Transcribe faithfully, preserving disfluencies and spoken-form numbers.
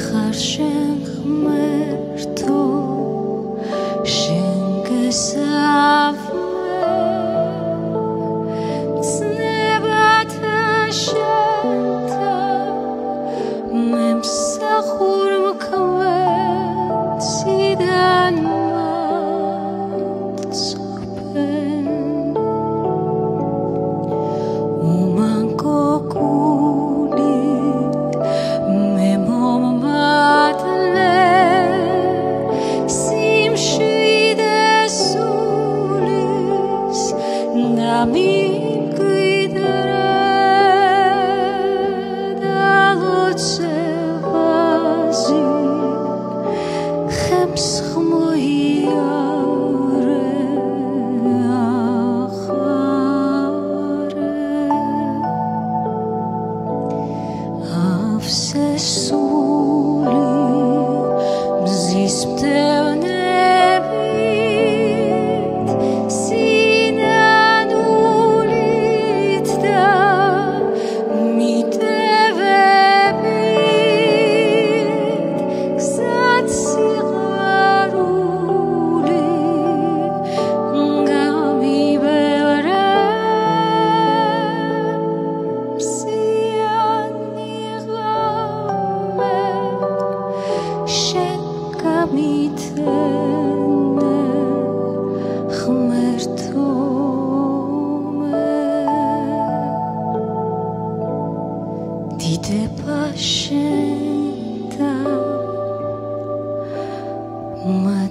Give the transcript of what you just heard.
Dixar შენ ღმერთო შენ გესავნე ცნებათა შენთან მე მსახურ მკვეთრიდან მაწვენ უმანკო გული მე მომმადლე სიმშვიდე სულის დამიმკვიდრე და ლოცვაზე ხემს ხმოიარე ახარე ავსესული მზის მტევნებით სინანულით და მიტევებით გზად სიღარული გამიბევრე მსიანი ღამე შენ გამითენე ღმერთო მე დიდება შენ და